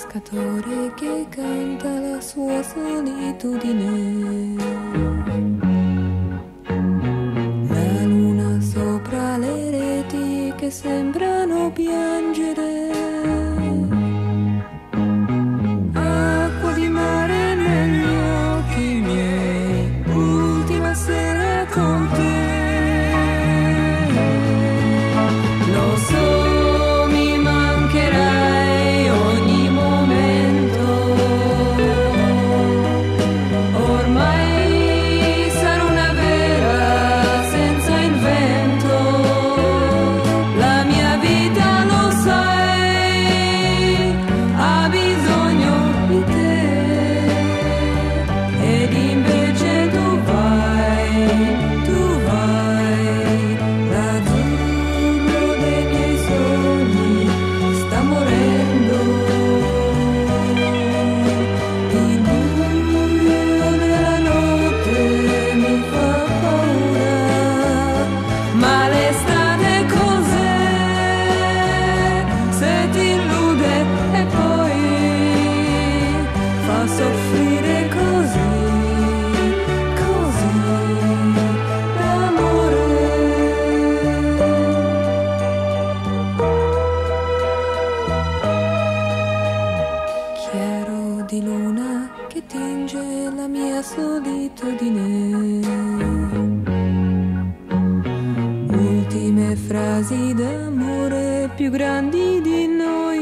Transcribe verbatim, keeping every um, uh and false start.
pescatore che canta la sua solitudine. La luna sopra le reti che sembrano piangere. Acqua di mare negli occhi miei, ultima sera con te. Lo so, mi mancherai ogni momento. Ormai sarò una vera senza il vento. La mia vita, lo sai, ha bisogno di te. Ed invece tu vai, tu vai, l'azzurro dei miei sogni sta morendo. Il buio della notte mi fa paura, ma l'estate cos'è? Se ti illude e poi fa soffrire così, così l'amore. Chiaro di luna che tinge la mia solitudine. Ultime frasi d'amore più grandi di noi.